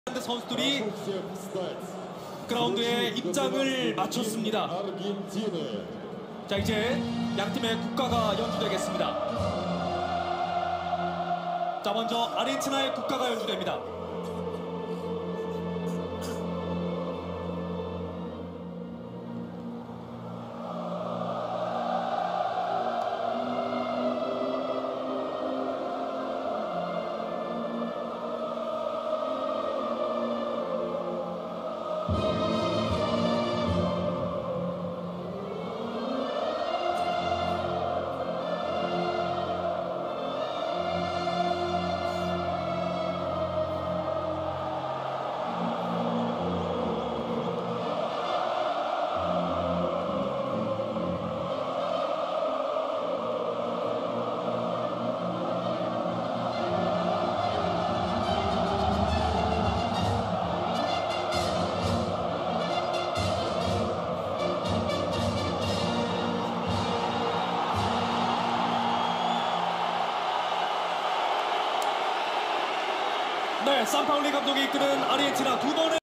선수들이 그라운드에 입장을 마쳤습니다. 자, 이제 양팀의 국가가 연주되겠습니다. 자, 먼저 아르헨티나의 국가가 연주됩니다. 네, 산파울리 감독이 이끄는 아르헨티나 두 번의